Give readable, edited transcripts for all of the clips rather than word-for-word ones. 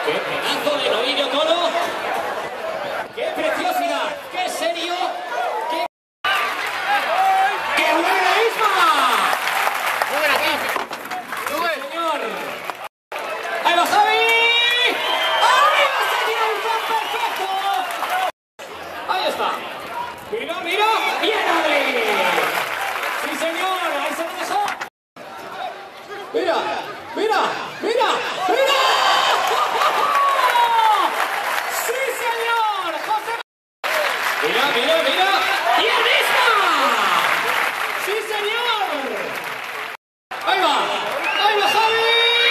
¡Qué pedazo de novillo toro! ¡Qué preciosidad! ¡Qué serio! ¡Qué buena Isma! ¡Sube aquí! ¡Sube! ¡Sí, señor! ¡Ahí va Javi! ¡Arriba se tira un fan perfecto! ¡Ahí está! ¡Mira, mira! ¡Bien, Adri! ¡Sí, señor! ¡Ahí se lo dejó! ¡Mira! ¡Mira! ¡Mira! ¡Mira! ¡Sí, señor! ¡José! ¡Mira, mira, mira! ¡Y el mismo! ¡Sí, señor! ¡Ahí va! ¡Ahí va Javi!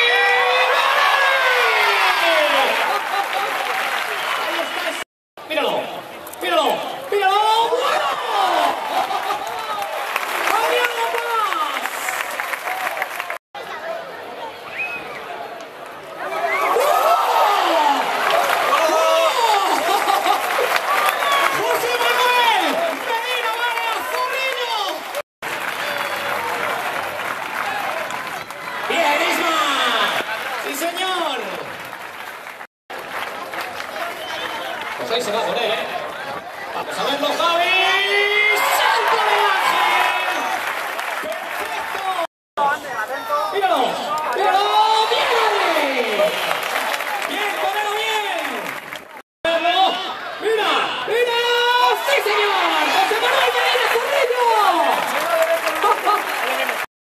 ¡Ahí está! ¡Míralo! ¡Míralo! ¡Míralo! ¡Bueno! ¡Adiós, más! ¡José Manuel! ¡Medina Vargas, Zorrillo! ¡Bien, Isma! ¡Sí, señor! Pues ahí se va a poner.